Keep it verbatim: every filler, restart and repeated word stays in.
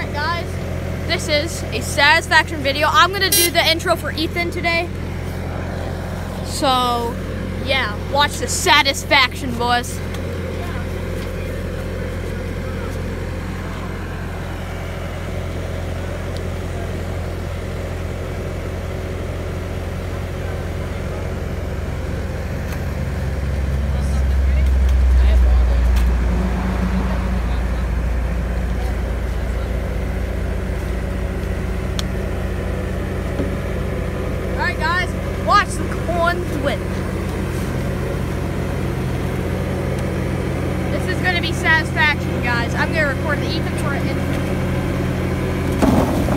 Alright guys, this is a satisfaction video. I'm gonna do the intro for Ethan today. So, yeah, watch the satisfaction, boys. Alright guys, watch the corn win. This is gonna be satisfaction, guys. I'm gonna record the Ethan for it.